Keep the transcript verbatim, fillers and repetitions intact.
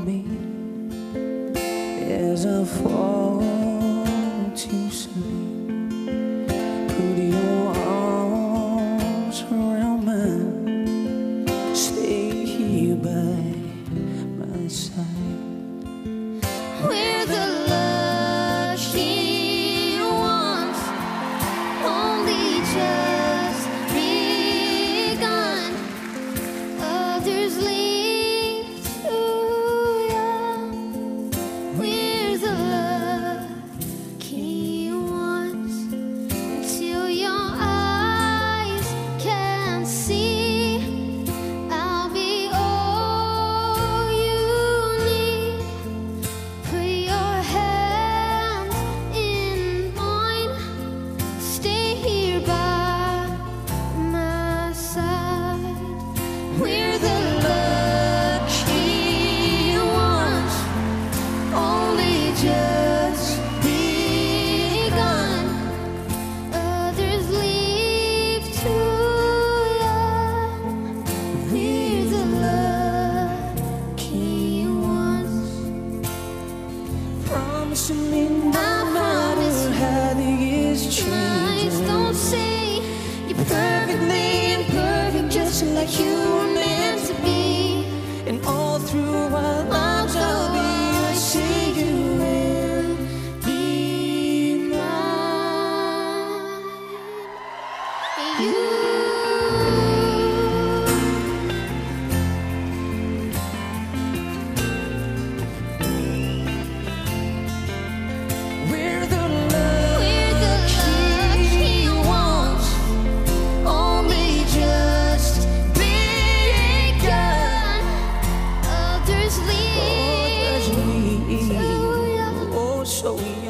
me as I fall to sleep. Put your arms around mine, stay here by my side. We're the lucky ones, only just begun. Others leave too young. We're the lucky ones, until your eyes can see. I'll be all you need. Put your hands in mine, stay here by my side. We're the lucky ones, only just begun. Others leave too young. We're the lucky ones. Promising me no I promise matter how the years Lies change, don't say you're perfectly imperfect, just like you were meant to be. and all through our lives I'll be yours. See you and Be mine. You. we're the We're the lucky ones, only just begun. Others leave lucky too young. oh so